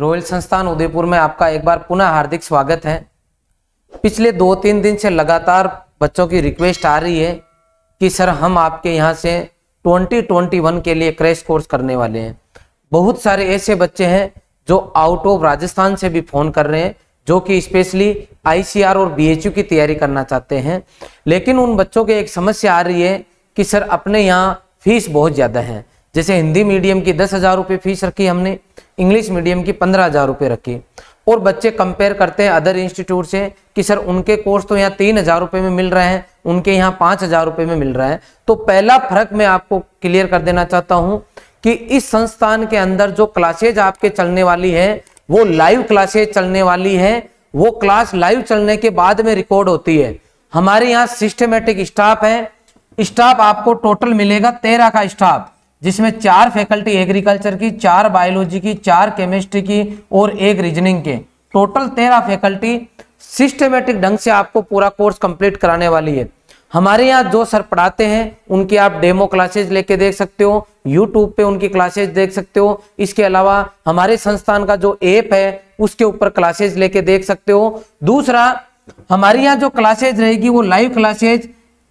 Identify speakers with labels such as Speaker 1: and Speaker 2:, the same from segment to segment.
Speaker 1: Royal संस्थान उदयपुर में आपका एक बार पुनः हार्दिक स्वागत है। पिछले 2-3 दिन से लगातार बच्चों की रिक्वेस्ट आ रही है कि सर हम आपके यहाँ से 2021 के लिए क्रैश कोर्स करने वाले हैं। बहुत सारे ऐसे बच्चे हैं जो आउट ऑफ राजस्थान से भी फ़ोन कर रहे हैं, जो कि स्पेशली ICR और BHU की तैयारी करना चाहते हैं। लेकिन उन बच्चों की एक समस्या आ रही है कि सर अपने यहाँ फीस बहुत ज़्यादा है। जैसे हिंदी मीडियम की 10,000 रुपये फीस रखी हमने, इंग्लिश मीडियम की 15,000 रुपये रखी, और बच्चे कंपेयर करते हैं अदर इंस्टीट्यूट से कि सर उनके कोर्स तो यहाँ 3,000 रुपये में मिल रहे हैं, उनके यहाँ 5,000 रुपये में मिल रहा है। तो पहला फर्क मैं आपको क्लियर कर देना चाहता हूँ कि इस संस्थान के अंदर जो क्लासेज आपके चलने वाली है वो लाइव क्लासेज चलने वाली है। वो क्लास लाइव चलने के बाद में रिकॉर्ड होती है। हमारे यहाँ सिस्टमेटिक स्टाफ है। स्टाफ आपको टोटल मिलेगा 13 का स्टाफ, जिसमें 4 फैकल्टी एग्रीकल्चर की, 4 बायोलॉजी की, 4 केमिस्ट्री की और 1 रीजनिंग के, टोटल 13 फैकल्टी सिस्टमेटिक ढंग से आपको पूरा कोर्स कंप्लीट कराने वाली है। हमारे यहाँ जो सर पढ़ाते हैं उनकी आप डेमो क्लासेज लेके देख सकते हो, यूट्यूब पे उनकी क्लासेज देख सकते हो। इसके अलावा हमारे संस्थान का जो ऐप है उसके ऊपर क्लासेज लेके देख सकते हो। दूसरा, हमारे यहाँ जो क्लासेज रहेगी वो लाइव क्लासेज,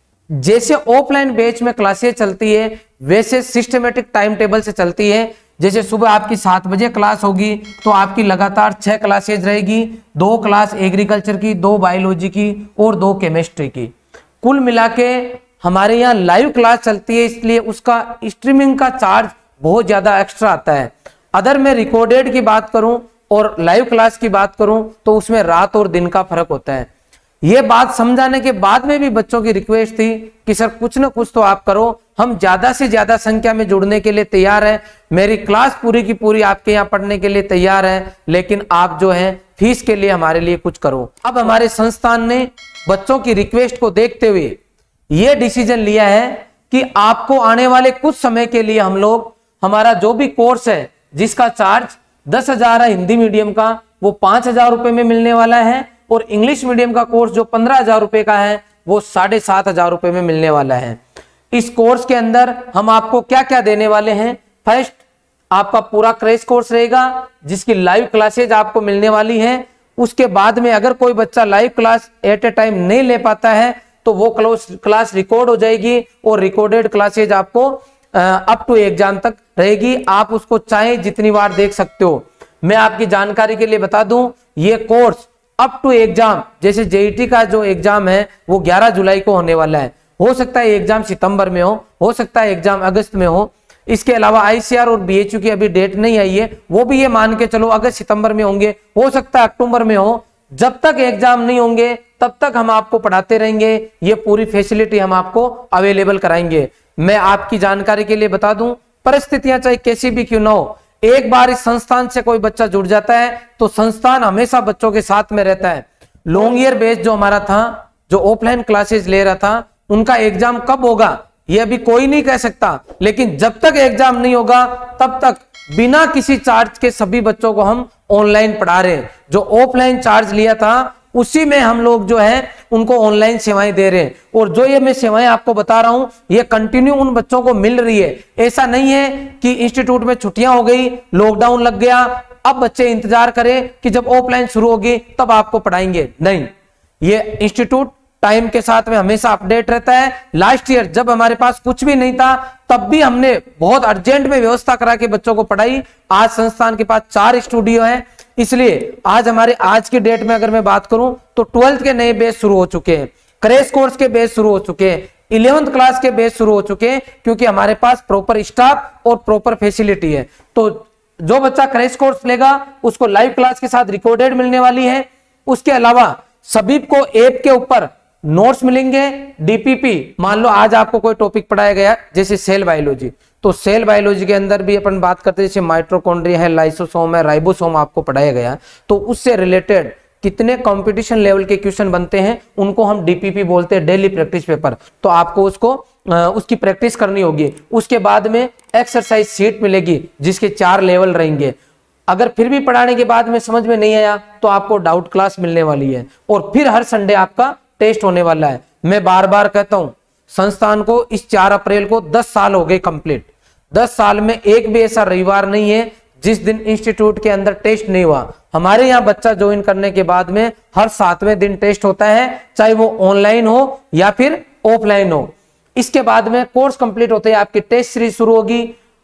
Speaker 1: जैसे ऑफलाइन बैच में क्लासेज चलती है वैसे सिस्टमेटिक टाइम टेबल से चलती है। जैसे सुबह आपकी 7 बजे क्लास होगी तो आपकी लगातार 6 क्लासेज रहेगी, 2 क्लास एग्रीकल्चर की, 2 बायोलॉजी की और 2 केमिस्ट्री की। कुल मिला के हमारे यहाँ लाइव क्लास चलती है, इसलिए उसका स्ट्रीमिंग का चार्ज बहुत ज्यादा एक्स्ट्रा आता है। अगर मैं रिकॉर्डेड की बात करूं और लाइव क्लास की बात करूं तो उसमें रात और दिन का फर्क होता है। ये बात समझाने के बाद में भी बच्चों की रिक्वेस्ट थी कि सर कुछ ना कुछ तो आप करो, हम ज्यादा से ज्यादा संख्या में जुड़ने के लिए तैयार हैं, मेरी क्लास पूरी की पूरी आपके यहाँ पढ़ने के लिए तैयार है, लेकिन आप जो है फीस के लिए हमारे लिए कुछ करो। अब हमारे संस्थान ने बच्चों की रिक्वेस्ट को देखते हुए ये डिसीजन लिया है कि आपको आने वाले कुछ समय के लिए हम लोग हमारा जो भी कोर्स है जिसका चार्ज 10,000 है हिंदी मीडियम का, वो 5,000 रुपये में मिलने वाला है, और इंग्लिश मीडियम का कोर्स जो 15,000 रुपये का है वो 7,500 रुपये में मिलने वाला है। इस कोर्स के अंदर हम आपको क्या क्या देने वाले हैं? फर्स्ट, आपका पूरा क्रैश कोर्स रहेगा जिसकी लाइव क्लासेज आपको मिलने वाली है। उसके बाद में अगर कोई बच्चा live class at a time नहीं ले पाता है तो वो क्लास रिकॉर्ड हो जाएगी और रिकॉर्डेड क्लासेज आपको अप टू एग्जाम तक रहेगी। आप उसको चाहे जितनी बार देख सकते हो। मैं आपकी जानकारी के लिए बता दूं, ये कोर्स अप टू एग्जाम, जैसे JET का जो एग्जाम है वो 11 जुलाई को होने वाला है। हो सकता है एग्जाम सितंबर में हो सकता है एग्जाम अगस्त में हो। इसके अलावा ICR और BHU की अभी डेट नहीं आई है, वो भी ये मान के चलो अगस्त सितंबर में होंगे, हो सकता है अक्टूबर में हो। जब तक एग्जाम नहीं होंगे तब तक हम आपको पढ़ाते रहेंगे, ये पूरी फैसिलिटी हम आपको अवेलेबल कराएंगे। मैं आपकी जानकारी के लिए बता दूं, परिस्थितियां चाहे कैसी भी क्यों ना हो, एक बार इस संस्थान से कोई बच्चा जुड़ जाता है तो संस्थान हमेशा बच्चों के साथ में रहता है। लॉन्ग ईयर बेस जो हमारा था, जो ऑफलाइन क्लासेस ले रहा था, उनका एग्जाम कब होगा ये अभी कोई नहीं कह सकता, लेकिन जब तक एग्जाम नहीं होगा तब तक बिना किसी चार्ज के सभी बच्चों को हम ऑनलाइन पढ़ा रहे हैं। जो ऑफलाइन चार्ज लिया था उसी में हम लोग जो है उनको ऑनलाइन सेवाएं दे रहे हैं, और जो ये मैं सेवाएं आपको बता रहा हूं ये कंटिन्यू उन बच्चों को मिल रही है। ऐसा नहीं है कि इंस्टीट्यूट में छुट्टियां हो गई, लॉकडाउन लग गया, अब बच्चे इंतजार करें कि जब ऑफलाइन शुरू होगी तब आपको पढ़ाएंगे। नहीं, ये इंस्टीट्यूट टाइम के साथ में हमेशा अपडेट रहता है। लास्ट ईयर जब हमारे पास कुछ भी नहीं था तब भी हमने बहुत अर्जेंट में व्यवस्था करा के बच्चों को पढ़ाई। आज संस्थान के पास 4 स्टूडियो है, इसलिए आज की डेट में अगर मैं बात करूं तो 12th के नए बैच शुरू हो चुके हैं, क्रैश कोर्स के बैच शुरू हो चुके हैं, 11th क्लास के बैच शुरू हो चुके हैं, क्योंकि हमारे पास प्रॉपर स्टाफ और प्रॉपर फैसिलिटी है। तो जो बच्चा क्रैश कोर्स लेगा उसको लाइव क्लास के साथ रिकॉर्डेड मिलने वाली है। उसके अलावा सभी को ऐप के ऊपर नोट्स मिलेंगे, DPP। मान लो आज आपको कोई टॉपिक पढ़ाया गया जैसे सेल बायोलॉजी, तो सेल बायोलॉजी के अंदर भी अपन बात करते हैं जैसे माइटोकॉन्ड्रिया है, लाइसोसोम है, राइबोसोम आपको पढ़ाया गया, तो उससे रिलेटेड कितने कंपटीशन लेवल के क्वेश्चन बनते हैं उनको हम DPP बोलते हैं, डेली प्रैक्टिस पेपर। तो आपको उसकी प्रैक्टिस करनी होगी। उसके बाद में एक्सरसाइज शीट मिलेगी जिसके 4 लेवल रहेंगे। अगर फिर भी पढ़ाने के बाद में समझ में नहीं आया तो आपको डाउट क्लास मिलने वाली है, और फिर हर संडे आपका टेस्ट होने वाला है। मैं बार बार कहता हूं, संस्थान को इस 4 अप्रैल को 10 साल हो गए कंप्लीट। 10 साल में एक भी ऐसा रविवार नहीं है जिस दिन इंस्टीट्यूट के अंदर टेस्ट नहीं हुआ, हमारे यहाँ बच्चा ज्वाइन करने के बाद में हर 7वें दिन टेस्ट होता है, चाहे वो ऑनलाइन हो या फिर ऑफलाइन हो। इसके बाद में कोर्स कंप्लीट होते ही आपकी टेस्ट सीरीज शुरू होगी।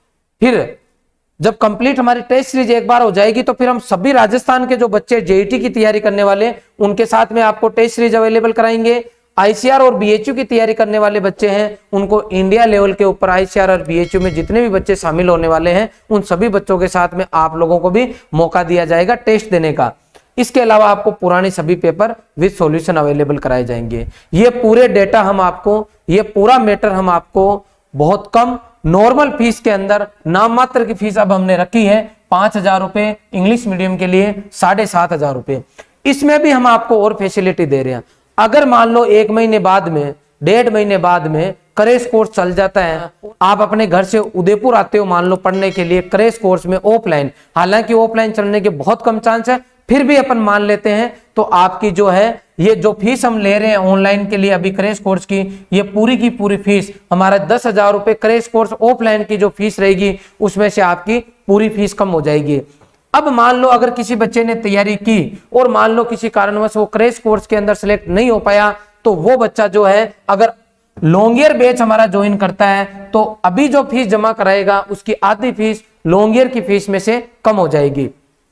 Speaker 1: फिर जब कंप्लीट हमारी टेस्ट सीरीज एक बार हो जाएगी तो फिर हम सभी राजस्थान के जो बच्चे जेईटी की तैयारी करने वाले उनके साथ में आपको टेस्ट सीरीज अवेलेबल कराएंगे। आईसीआर और बीएचयू की तैयारी करने वाले बच्चे हैं उनको इंडिया लेवल के ऊपर आईसीआर और बीएचयू में जितने भी बच्चे शामिल होने वाले हैं उन सभी बच्चों के साथ में आप लोगों को भी मौका दिया जाएगा टेस्ट देने का। इसके अलावा आपको पुराने सभी पेपर विद सॉल्यूशन अवेलेबल कराए जाएंगे। ये पूरे डेटा हम आपको, ये पूरा मैटर हम आपको बहुत कम नॉर्मल फीस के अंदर, नाम मात्र की फीस अब हमने रखी है 5,000 रुपए, इंग्लिश मीडियम के लिए 7,500 रुपए। इसमें भी हम आपको और फैसिलिटी दे रहे हैं। अगर मान लो 1 महीने बाद में, 1.5 महीने बाद में क्रैश कोर्स चल जाता है, आप अपने घर से उदयपुर आते हो मान लो पढ़ने के लिए क्रैश कोर्स में ऑफलाइन, हालांकि ऑफलाइन चलने के बहुत कम चांस है, फिर भी अपन मान लेते हैं तो आपकी जो है ये जो फीस हम ले रहे हैं ऑनलाइन के लिए अभी क्रैश कोर्स की, ये पूरी की पूरी फीस हमारा 10,000 रुपए क्रैश कोर्स ऑफलाइन की जो फीस रहेगी उसमें से आपकी पूरी फीस कम हो जाएगी। अब मान लो अगर किसी बच्चे ने तैयारी की और मान लो किसी कारणवश वो क्रैश कोर्स के अंदर सिलेक्ट नहीं हो पाया, तो वो बच्चा जो है अगर लॉन्ग ईयर बैच हमारा ज्वाइन करता है तो अभी जो फीस जमा कराएगा उसकी आधी फीस लॉन्ग ईयर की फीस में से कम हो जाएगी।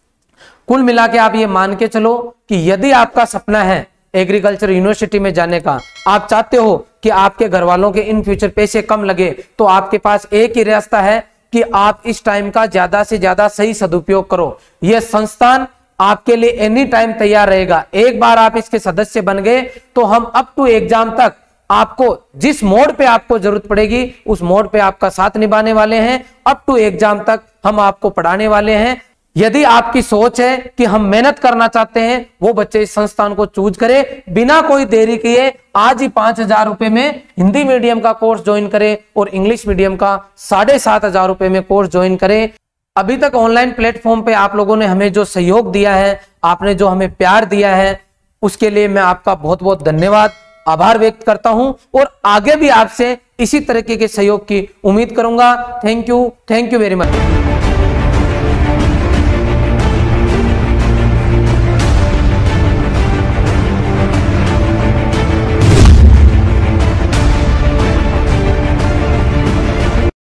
Speaker 1: कुल मिला के आप ये मान के चलो कि यदि आपका सपना है एग्रीकल्चर यूनिवर्सिटी में जाने का, आप चाहते हो कि आपके घर वालों के इन फ्यूचर पैसे कम लगे, तो आपके पास एक ही रास्ता है कि आप इस टाइम का ज्यादा से ज्यादा सही सदुपयोग करो। यह संस्थान आपके लिए एनी टाइम तैयार रहेगा। एक बार आप इसके सदस्य बन गए तो हम अप टू एग्जाम तक आपको जिस मोड पे आपको जरूरत पड़ेगी उस मोड पे आपका साथ निभाने वाले हैं। अप टू एग्जाम तक हम आपको पढ़ाने वाले हैं। यदि आपकी सोच है कि हम मेहनत करना चाहते हैं, वो बच्चे इस संस्थान को चूज करें बिना कोई देरी किए। आज ही 5,000 रुपए में हिंदी मीडियम का कोर्स ज्वाइन करें और इंग्लिश मीडियम का 7,500 रुपए में कोर्स ज्वाइन करें। अभी तक ऑनलाइन प्लेटफॉर्म पे आप लोगों ने हमें जो सहयोग दिया है, आपने जो हमें प्यार दिया है, उसके लिए मैं आपका बहुत बहुत धन्यवाद, आभार व्यक्त करता हूं और आगे भी आपसे इसी तरीके के सहयोग की उम्मीद करूंगा। Thank you very much.